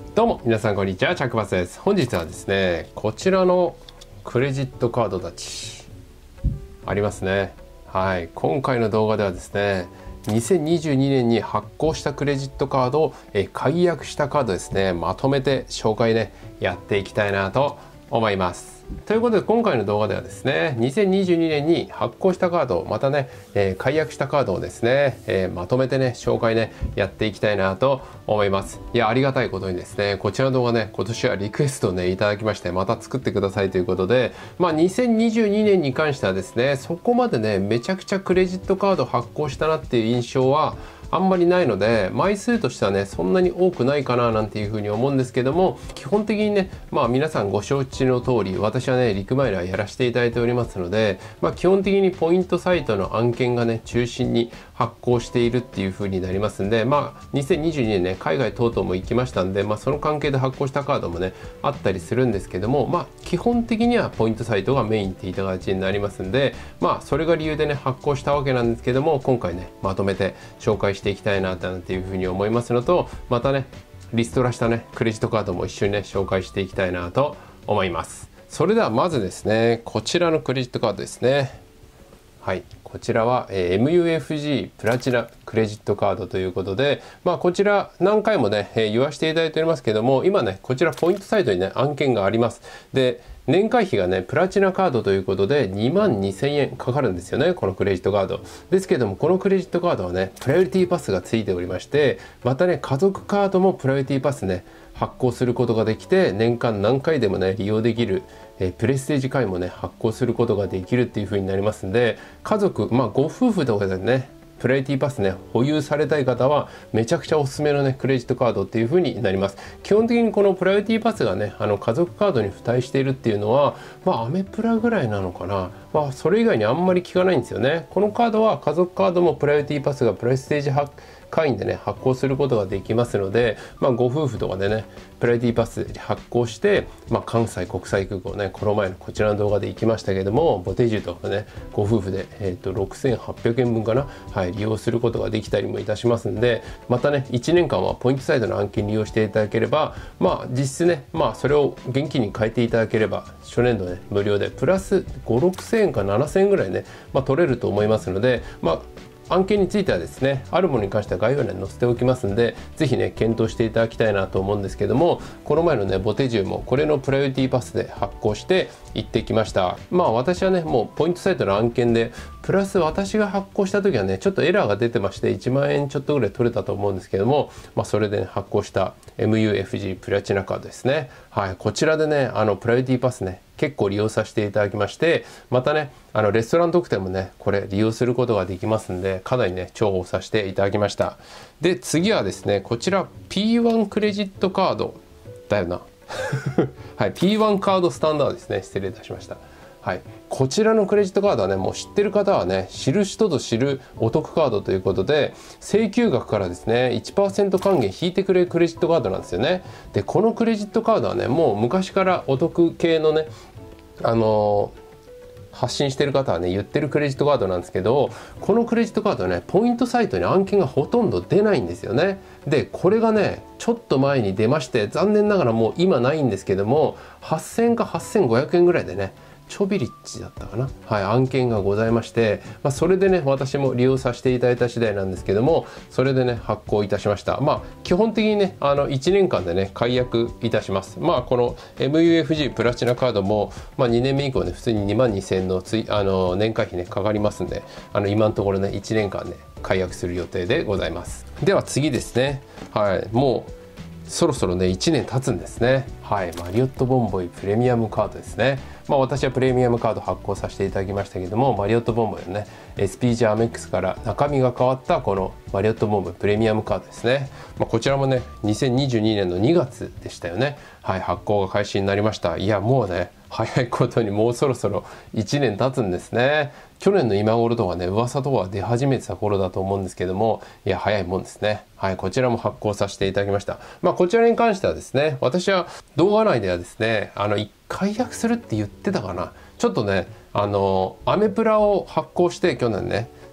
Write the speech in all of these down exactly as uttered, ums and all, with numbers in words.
どうも皆さんこんにちは、チャックバスです。本日はですね、こちらのクレジットカードたちありますね。はい、今回の動画ではですね、にせんにじゅうにねんに発行したクレジットカードをえ解約したカードですね、まとめて紹介ねやっていきたいなと思います。ということで今回の動画ではですね、にせんにじゅうにねんに発行したカード、またね、えー、解約したカードをですね、えー、まとめてね紹介ねやっていきたいなと思います。いや、ありがたいことにですね、こちらの動画ね、今年はリクエストをねいただきまして、また作ってくださいということで、まあにせんにじゅうにねんに関してはですね、そこまでねめちゃくちゃクレジットカード発行したなっていう印象はあんまりないので、枚数としてはねそんなに多くないかななんていうふうに思うんですけども、基本的にね、まあ皆さんご承知の通り、私はねリクマイラーやらせていただいておりますので、まあ基本的にポイントサイトの案件がね中心に発行しているっていうふうになりますんで、まあにせんにじゅうにねんね海外等々も行きましたんで、まあその関係で発行したカードもねあったりするんですけども、まあ基本的にはポイントサイトがメインっていった形になりますんで、まあそれが理由でね発行したわけなんですけども、今回ねまとめて紹介していきたいなっていうふうに思いますのと、またねリストラしたねクレジットカードも一緒にね紹介していきたいなと思います。それではまずですね、こちらのクレジットカードですね。はい、こちらは、えー、エムユーエフジー プラチナクレジットカードということで、まあこちら何回もね、えー、言わせていただいておりますけども、今ねこちらポイントサイトにね案件があります。で年会費がねプラチナカードということでにまんにせんえんかかるんですよね、このクレジットカードですけども、このクレジットカードはねプライオリティパスがついておりまして、またね家族カードもプライオリティパスね発行することができて、年間何回でもね利用できる、えー、プレステージ会もね発行することができるっていう風になりますんで、家族まあご夫婦とかでねプライオリティパスね保有されたい方はめちゃくちゃおすすめのねクレジットカードっていう風になります。基本的にこのプライオリティパスがねあの家族カードに付帯しているっていうのは、まあアメプラぐらいなのかな、まあそれ以外にあんまり聞かないんですよね。このカードは家族カードもプライオリティパスがプレステージ会員でね発行することができますので、まあご夫婦とかでねプライオリティパス発行して、まあ、関西国際空港ねこの前のこちらの動画で行きましたけども、ボテジュとかねご夫婦で、えー、とろくせんはっぴゃくえんぶんかな、はい、利用することができたりもいたしますんで、またねいちねんかんはポイントサイトの案件利用していただければ、まあ実質ねまあそれを現金に変えていただければ初年度ね無料でプラスごろくせんえんかななせんえんぐらいね、まあ、取れると思いますので、まあ案件についてはですね、あるものに関しては概要欄に載せておきますんで、ぜひね検討していただきたいなと思うんですけども、この前のねボテジュもこれのプライオリティパスで発行して行ってきました。まあ私はねもうポイントサイトの案件でプラス私が発行した時はねちょっとエラーが出てましていちまんえんちょっとぐらい取れたと思うんですけども、まあそれで、ね、発行した エムユーエフジー プラチナカードですね。はい、こちらでねあのプライオリティパスね結構利用させていただきまして、またねあのレストラン特典もねこれ利用することができますんで、かなりね重宝させていただきました。で次はですねこちら ピーワン クレジットカードだよなはい、ピーワン カードスタンダードですね、失礼いたしました。はい、こちらのクレジットカードはねもう知ってる方はね知る人ぞ知るお得カードということで、請求額からですね いちパーセント 還元引いてくれるクレジットカードなんですよね。でこのクレジットカードはねもう昔からお得系のねあのー発信してる方はね言ってるクレジットカードなんですけど、このクレジットカードはねポイントサイトに案件がほとんど出ないんですよね。でこれがねちょっと前に出まして、残念ながらもう今ないんですけども、はっせんえんかはっせんごひゃくえんぐらいでねチョビリッチだったかな、はい、案件がございまして、まあ、それでね私も利用させていただいた次第なんですけども、それでね発行いたしました。まあ基本的にねあのいちねんかんでね解約いたします。まあこの エムユーエフジー プラチナカードも、まあ、にねんめ以降ね普通ににまんにせんえんのついあの年会費ねかかりますんで、あの今のところねいちねんかんね解約する予定でございます。では次ですね、はいもうそろそろねいちねん経つんですね。はい、マリオットボンボイプレミアムカードですね。まあ私はプレミアムカード発行させていただきましたけども、マリオットボンボイのね エスピージー アメックスから中身が変わったこのマリオットボンボイプレミアムカードですね。まあ、こちらもねにせんにじゅうにねんのにがつでしたよね。はい、発行が開始になりました。いやもうね早いことにもうそろそろいちねん経つんですね。去年の今頃とかね噂とか出始めてた頃だと思うんですけども、いや早いもんですね。はい、こちらも発行させていただきました。まあこちらに関してはですね、私は動画内ではですねあの解約するって言ってたかな、ちょっとねあのアメプラを発行して去年ね、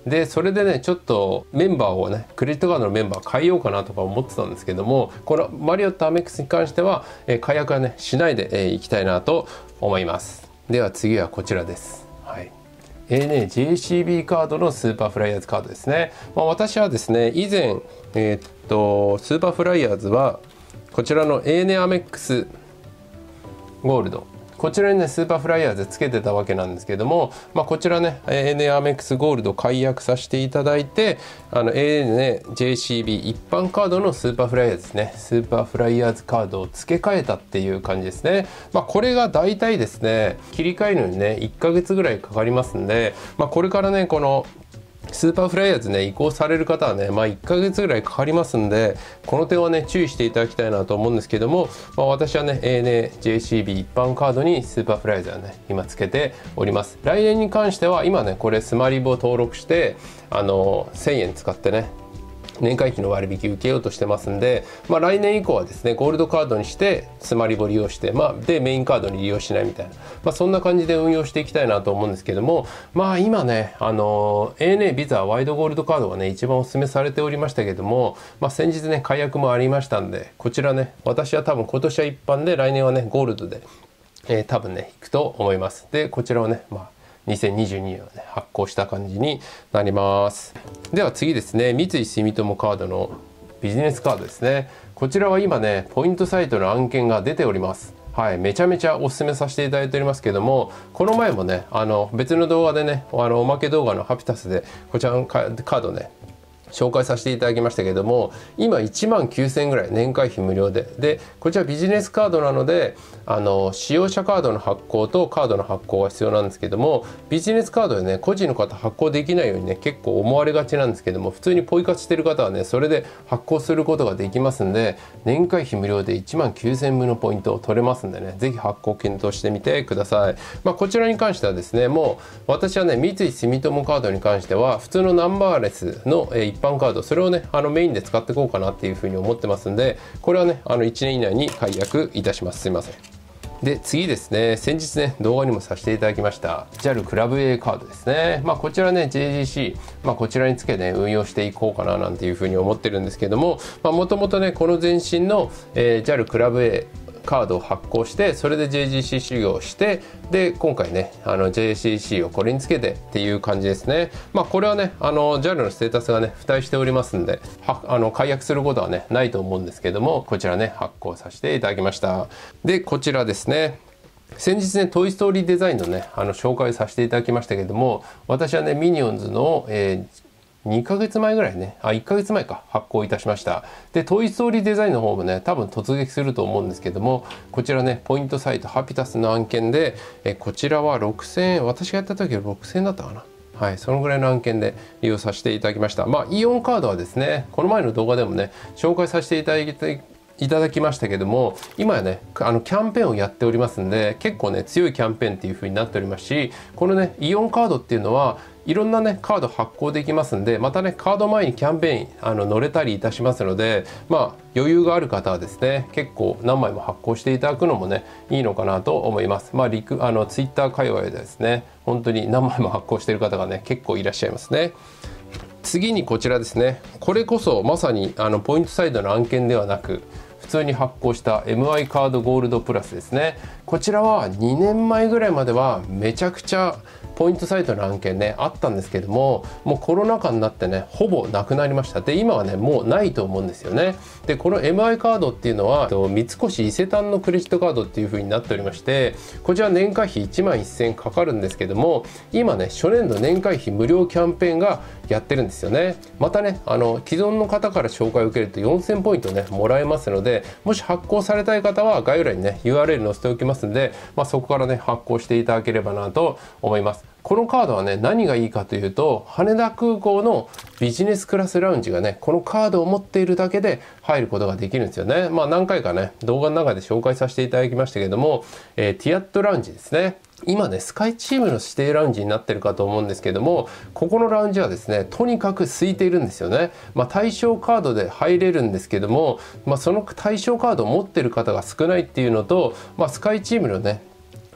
でそれでねちょっとメンバーをねクレジットカードのメンバー変えようかなとか思ってたんですけども、このマリオットアメックスに関しては、えー、解約はねしないで、えー、いきたいなと思います。では次はこちらです。はい、エーエヌエージェーシービー カードのスーパーフライヤーズカードですね。まあ、私はですね以前、えー、っとスーパーフライヤーズはこちらの エーエヌエー アメックスゴールド、こちらにねスーパーフライヤーズつけてたわけなんですけども、まあ、こちらね エーエヌエー アメックスゴールド解約させていただいて、あの エーエヌエージェーシービー 一般カードのスーパーフライヤーズですね、スーパーフライヤーズカードを付け替えたっていう感じですね。まあ、これが大体ですね切り替えるのにねいっかげつぐらいかかりますんで、まあ、これからねこのスーパーフライヤーズね移行される方はね、まあ、いっかげつぐらいかかりますんで、この点はね注意していただきたいなと思うんですけども、まあ、私はね エーエヌエージェーシービー 一般カードにスーパーフライヤーズはね今つけております。来年に関しては今ねこれスマリブを登録してあのせんえん使ってね年会費の割引受けようとしてますんで、まあ、来年以降はですねゴールドカードにしてスマリボ利用して、まあ、でメインカードに利用しないみたいな、まあ、そんな感じで運用していきたいなと思うんですけども、まあ今ねあの エーエヌエー ビザワイドゴールドカードがね一番お勧めされておりましたけども、まあ、先日ね解約もありましたんで、こちらね私は多分今年は一般で来年はねゴールドで、えー、多分ねいくと思います。でこちらをねまあにせんにじゅうにねんはね発行した感じになります。では次ですね、三井住友カードのビジネスカードですね。こちらは今ねポイントサイトの案件が出ております。はい、めちゃめちゃお勧めさせていただいておりますけども、この前もねあの別の動画でねあのおまけ動画のハピタスでこちらのカードね紹介させていただきましたけども、今いちまんきゅうせんえんぐらい年会費無料で、でこちらビジネスカードなのであの使用者カードの発行とカードの発行が必要なんですけども、ビジネスカードでね個人の方発行できないようにね結構思われがちなんですけども、普通にポイ活してる方はねそれで発行することができますんで、年会費無料でいちまんきゅうせんえん分のポイントを取れますんでね、ぜひ発行検討してみてください。まあ、こちらに関してはですねもう私はね三井住友カードに関しては普通のナンバーレスの、えー一般カード、それをねあのメインで使っていこうかなっていうふうに思ってますんで、これはねあのいちねん以内に解約いたします。すいません。で次ですね、先日ね動画にもさせていただきました ジャル クラブ A カードですね。まあこちらね ジェイジーシー、まあ、こちらにつけて、ね、運用していこうかななんていうふうに思ってるんですけども、もともとねこの前身の、えー、ジャル クラブ Aカードを発行して、それで ジェイジーシー 修行をして、で今回ねあの ジェイジーシー をこれにつけてっていう感じですね。まあこれはねあの ジャル のステータスがね付帯しておりますんで、はあの解約することはねないと思うんですけども、こちらね発行させていただきました。でこちらですね、先日ねトイ・ストーリーデザインのねあの紹介させていただきましたけども、私はねミニオンズの、えーにかげつまえぐらいね、あ、いっかげつまえか発行いたしました。で、トイ・ストーリーデザインの方もね、多分突撃すると思うんですけども、こちらね、ポイントサイトハピタスの案件で、えこちらはろくせんえん、私がやった時はろくせんえんだったかな。はい、そのぐらいの案件で利用させていただきました。まあ、イオンカードはですね、この前の動画でもね、紹介させていただいて、いただきましたけども、今やねあのキャンペーンをやっておりますんで、結構ね強いキャンペーンっていう風になっておりますし、このねイオンカードっていうのはいろんなねカード発行できますんで、またねカード前にキャンペーンあの乗れたりいたしますので、まあ余裕がある方はですね結構何枚も発行していただくのもねいいのかなと思います。まあリクあのツイッター界隈でですね本当に何枚も発行している方がね結構いらっしゃいますね。次にこちらですね、これこそまさにあのポイントサイドの案件ではなく普通に発行した エムアイ カードゴールドプラスですね。こちらはにねんまえぐらいまではめちゃくちゃポイントサイトの案件ねあったんですけども、もうコロナ禍になってねほぼなくなりました。で今はねもうないと思うんですよね。でこの エムアイ カードっていうのは三越伊勢丹のクレジットカードっていう風になっておりまして、こちら年会費いちまんせんえんかかるんですけども、今ね初年度年会費無料キャンペーンがやってるんですよね。またねあの既存の方から紹介を受けるとよんせんポイントねもらえますので、もし発行されたい方は概要欄にね ユーアールエル 載せておきますんで、まあ、そこからね発行していただければなと思います。このカードはね何がいいかというと、羽田空港のビジネスクラスラウンジがねこのカードを持っているだけで入ることができるんですよね。まあ何回かね動画の中で紹介させていただきましたけども、えー、ティアットラウンジですね。今ねスカイチームの指定ラウンジになってるかと思うんですけども、ここのラウンジはですねとにかく空いているんですよね。まあ、対象カードで入れるんですけども、まあ、その対象カードを持ってる方が少ないっていうのと、まあ、スカイチームのね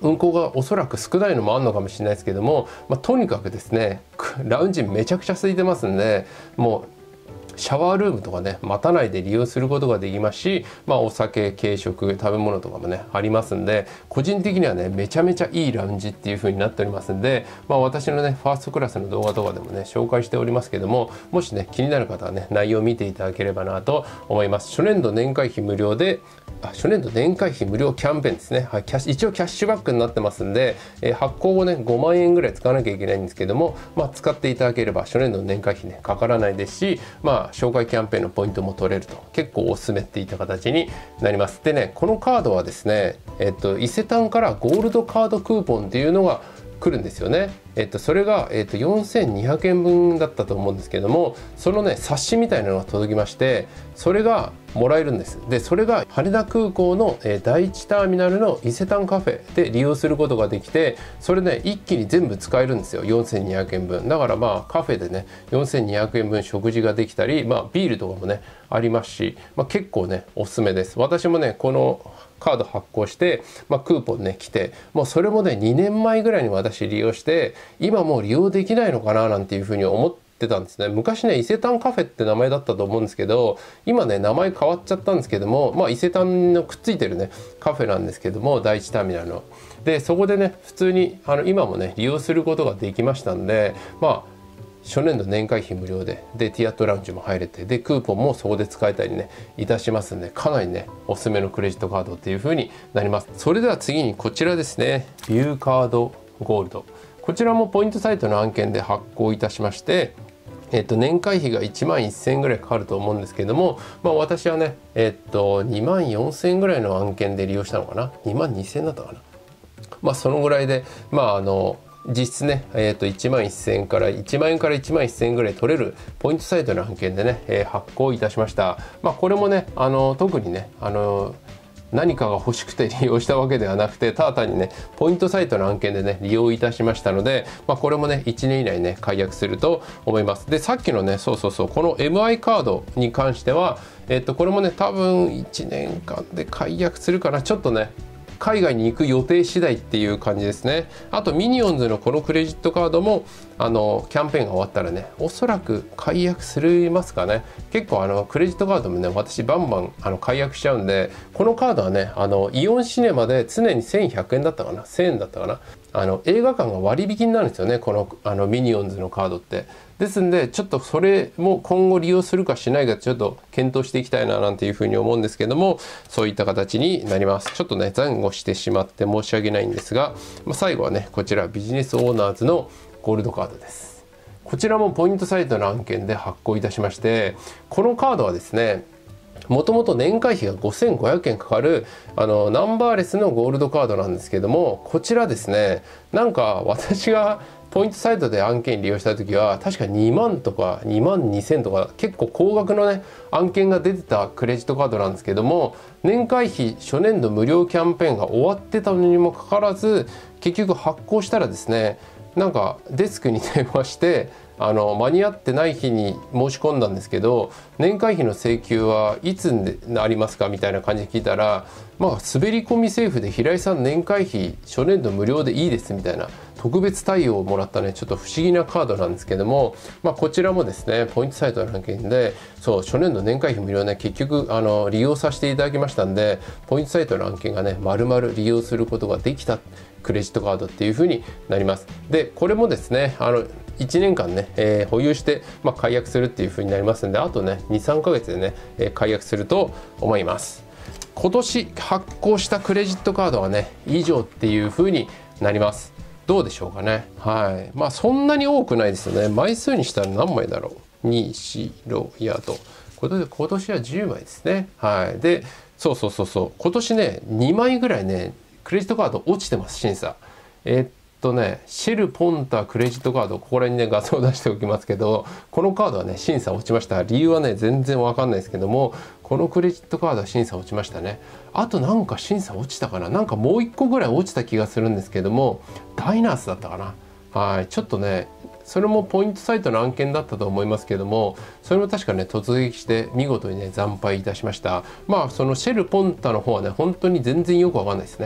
運行がおそらく少ないのもあるのかもしれないですけども、まあ、とにかくですねラウンジめちゃくちゃ空いてますんで、もうシャワールームとかね待たないで利用することができますし、まあ、お酒軽食食べ物とかもねありますんで、個人的にはねめちゃめちゃいいラウンジっていう風になっておりますんで、まあ、私のねファーストクラスの動画とかでもね紹介しておりますけども、もしね気になる方はね内容を見ていただければなと思います。初年度年会費無料であ初年度年会費無料キャンペーンですね、はい、キャッシュ一応キャッシュバックになってますんで、えー、発行後ねごまんえんぐらい使わなきゃいけないんですけども、まあ、使っていただければ初年度の年会費ねかからないですし、まあ紹介キャンペーンのポイントも取れると、結構おすすめっていった形になります。でねこのカードはですね、えっと伊勢丹からゴールドカードクーポンっていうのが来るんですよね。えっと、それが、えっと、よんせんにひゃくえんぶんだったと思うんですけども、そのね冊子みたいなのが届きまして、それがもらえるんです。でそれが羽田空港の、えー、第一ターミナルの伊勢丹カフェで利用することができて、それね一気に全部使えるんですよ、よんせんにひゃくえんぶんだから、まあカフェでねよんせんにひゃくえんぶん食事ができたり、まあビールとかもねありますし、まあ、結構ねおすすめです。私もねこのカード発行して、まあ、クーポンね来て、もうそれもねにねんまえぐらいに私利用して、今もう利用できないのかななんていうふうに思ってたんですね。昔ね伊勢丹カフェって名前だったと思うんですけど、今ね名前変わっちゃったんですけども、まあ伊勢丹のくっついてるねカフェなんですけども、第一ターミナルのでそこでね普通にあの今もね利用することができましたんで、まあ初年度年会費無料で、でティアットラウンジも入れて、でクーポンもそこで使えたりねいたしますんで、かなりねおすすめのクレジットカードっていう風になります。それでは次にこちらですね、ビューカードゴールド、こちらもポイントサイトの案件で発行いたしまして、えっと、年会費がいちまんせんえんぐらいかかると思うんですけども、まあ、私はね、えっと、にまんよんせんえんぐらいの案件で利用したのかな、にまんにせんえんだったかな、まあそのぐらいで、まああの実質ね、えー、といちまんせんえんからいちまんえんからいちまんせんえんぐらい取れるポイントサイトの案件でね、えー、発行いたしました。まあこれもね、あの特にね、あの何かが欲しくて利用したわけではなくて、ただ単にねポイントサイトの案件でね利用いたしましたので、まあ、これもねいちねん以内ね解約すると思います。でさっきのねそうそうそうこの エムアイ カードに関しては、えっとこれもね多分いちねんかんで解約するかな、ちょっとね海外に行く予定次第っていう感じですね。あとミニオンズのこのクレジットカードもあのキャンペーンが終わったらねおそらく解約するますかね。結構あのクレジットカードもね私バンバンあの解約しちゃうんで、このカードはねあのイオンシネマで常にせんひゃくえんだったかな、せんえんだったかな、あの映画館が割引になるんですよね、このあのミニオンズのカードって。ですんでちょっとそれも今後利用するかしないかちょっと検討していきたいななんていうふうに思うんですけども、そういった形になります。ちょっとね前後してしまって申し訳ないんですが、まあ、最後はねこちらビジネスオーナーズのゴールドカードです。こちらもポイントサイトの案件で発行いたしまして、このカードはですねもともと年会費がごせんごひゃくえんかかるあのナンバーレスのゴールドカードなんですけども、こちらですねなんか私がポイントサイトで案件利用した時は確かにまんとかにまんにせんとか結構高額のね案件が出てたクレジットカードなんですけども、年会費初年度無料キャンペーンが終わってたのにもかかわらず結局発行したらですね、なんかデスクに電話してあの間に合ってない日に申し込んだんですけど、年会費の請求はいつになりますかみたいな感じで聞いたら、まあ滑り込み政府で平井さん年会費初年度無料でいいですみたいな特別対応をもらったねちょっと不思議なカードなんですけども、まあ、こちらもですねポイントサイトの案件でそう初年度年会費無料ね結局あの利用させていただきましたんで、ポイントサイトの案件がね丸々利用することができたクレジットカードっていう風になります。でこれもですねあのいちねんかんね、えー、保有して、まあ、解約するっていう風になりますんで、あとねにさんかげつでね、えー、解約すると思います。今年発行したクレジットカードはね以上っていう風になります。どうでしょうかね。はい。まあそんなに多くないですよね。枚数にしたら何枚だろう。に、よん、やと。今年今年はじゅうまいですね。はい。で、そうそうそうそう。今年ね、にまいぐらいね、クレジットカード落ちてます、審査。えー、っとね、シェルポンタクレジットカード、ここら辺にね、画像を出しておきますけど、このカードはね、審査落ちました。理由はね、全然わかんないですけども、このクレジットカードは審査落ちましたね。あとなんか審査落ちたかな、なんかもういっこぐらい落ちた気がするんですけども、ダイナースだったかな。はい、ちょっとね、それもポイントサイトの案件だったと思いますけども、それも確かね、突撃して見事にね、惨敗いたしました。まあ、そのシェルポンタの方はね、本当に全然よくわかんないですね。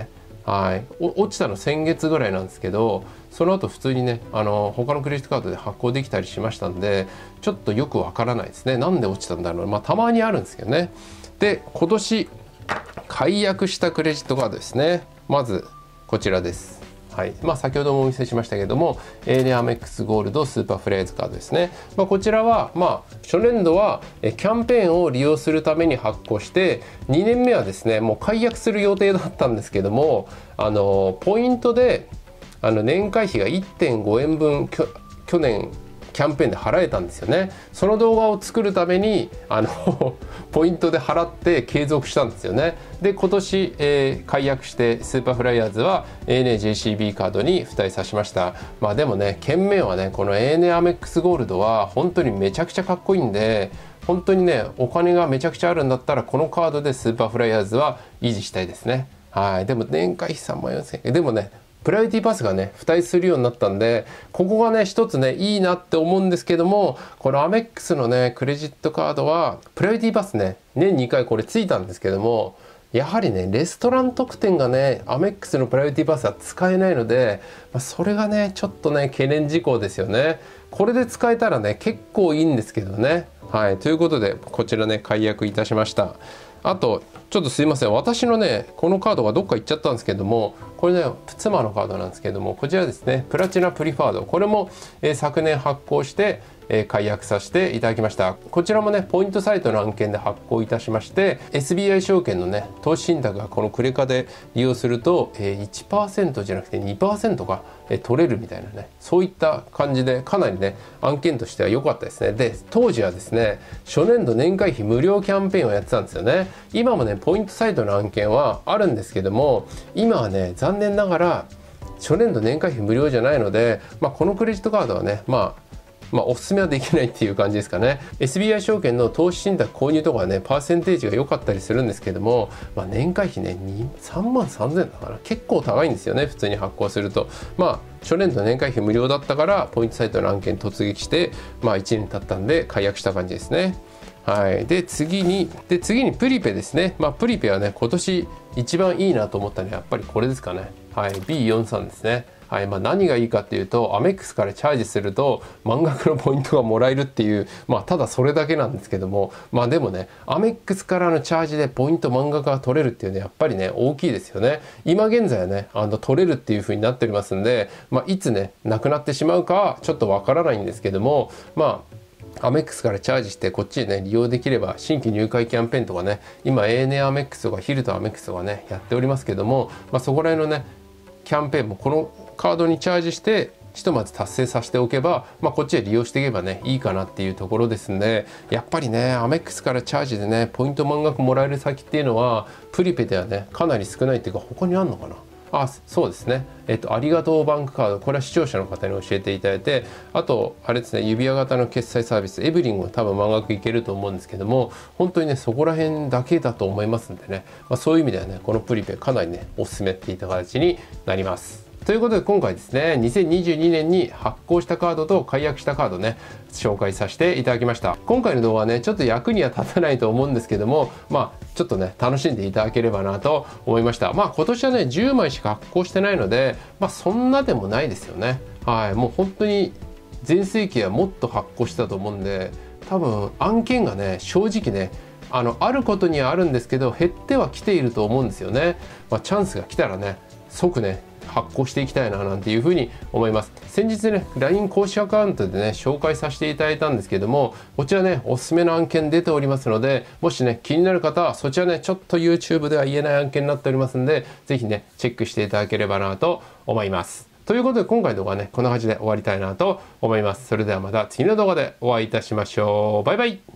はい、落ちたの先月ぐらいなんですけど、その後普通にね、あの他のクレジットカードで発行できたりしましたんで、ちょっとよくわからないですね。なんで落ちたんだろう。まあたまにあるんですけどね。で、今年解約したクレジットカードですね。まずこちらです。はい、まあ、先ほどもお見せしましたけども エーエヌエー アメックスゴールドスーパーフレーズカードですね。まあ、こちらは、まあ、初年度はキャンペーンを利用するために発行して、にねんめはですねもう解約する予定だったんですけども、あのポイントであの年会費が いってんごえんぶんきょ去年キャンペーンで払えたんですよね。その動画を作るためにあのポイントで払って継続したんですよね。で今年、えー、解約してスーパーフライヤーズは エーエヌエージェーシービー カードに付帯さしました。まあでもね、券面はねこの エーエヌエー アメックスゴールドは本当にめちゃくちゃかっこいいんで、本当にねお金がめちゃくちゃあるんだったらこのカードでスーパーフライヤーズは維持したいですね。はい、でも年会費さんまんよんせんえんでもねプライオリティパスがね付帯するようになったんで、ここがね一つねいいなって思うんですけども、このアメックスのねクレジットカードはプライオリティパスね年にかいこれついたんですけども、やはりねレストラン特典がねアメックスのプライオリティパスは使えないので、まあ、それがねちょっとね懸念事項ですよね。これで使えたらね結構いいんですけどね。はい、ということでこちらね解約いたしました。あとちょっとすいません、私のねこのカードがどっか行っちゃったんですけども、これね妻のカードなんですけども、こちらですねプラチナプリファード、これも、えー、昨年発行してえー、解約させていただきました。こちらもねポイントサイトの案件で発行いたしまして、 エスビーアイ 証券のね投資信託がこのクレカで利用すると、えー、いちパーセントじゃなくて にパーセント が、えー、取れるみたいなね、そういった感じでかなりね案件としては良かったですね。で当時はですね初年度年会費無料キャンペーンをやってたんですよね。今もねポイントサイトの案件はあるんですけども、今はね残念ながら初年度年会費無料じゃないので、まあ、このクレジットカードはねまあまあ、おすすめはできないっていう感じですかね。 エスビーアイ 証券の投資信託購入とかはねパーセンテージが良かったりするんですけども、まあ、年会費ねさんまんさんぜんえんだから結構高いんですよね、普通に発行すると。まあ初年度年会費無料だったからポイントサイトの案件突撃して、まあ、いちねん経ったんで解約した感じですね。はい、で次にで次にプリペですね。まあ、プリペはね今年一番いいなと思ったのはやっぱりこれですかね。はい、ビーよんじゅうさん ですね。はい、まあ、何がいいかっていうとアメックスからチャージすると満額のポイントがもらえるっていう、まあただそれだけなんですけども、まあでもねアメックスからのチャージでポイント満額が取れるっていうねやっぱりね大きいですよね。今現在はねあの取れるっていう風になっておりますんで、まあ、いつねなくなってしまうかはちょっとわからないんですけども、まあアメックスからチャージしてこっちでね利用できれば新規入会キャンペーンとかね、今 エーエヌエー アメックスとかヒルトンアメックスとかねやっておりますけども、まあ、そこら辺のねキャンペーンもこのカードにチャージしてひとまず達成させておけば、まあ、こっちで利用していけばねいいかなっていうところですんで、やっぱりねアメックスからチャージでねポイント満額もらえる先っていうのはプリペではねかなり少ないっていうか、他にあるのかな。あ、そうですね。えっと、ありがとうバンクカード。これは視聴者の方に教えていただいて、あと、あれですね、指輪型の決済サービス、エブリンも多分満額いけると思うんですけども、本当にね、そこら辺だけだと思いますんでね、まあ、そういう意味ではね、このプリペかなりね、おすすめっていった形になります。ということで今回ですねにせんにじゅうにねんに発行したカードと解約したカードね紹介させていただきました。今回の動画はねちょっと役には立たないと思うんですけども、まあちょっとね楽しんでいただければなと思いました。まあ今年はねじゅうまいしか発行してないので、まあそんなでもないですよね。はい、もう本当に全盛期はもっと発行してたと思うんで、多分案件がね正直ねあのあることにはあるんですけど減ってはきていると思うんですよね。まあ、チャンスが来たらね即ね発行していきたいななんていうふうに思います。先日ね ライン 公式アカウントでね紹介させていただいたんですけども、こちらねおすすめの案件出ておりますので、もしね気になる方はそちらねちょっと YouTube では言えない案件になっておりますので、是非ねチェックしていただければなと思います。ということで今回の動画はねこんな感じで終わりたいなと思います。それではまた次の動画でお会いいたしましょう。バイバイ。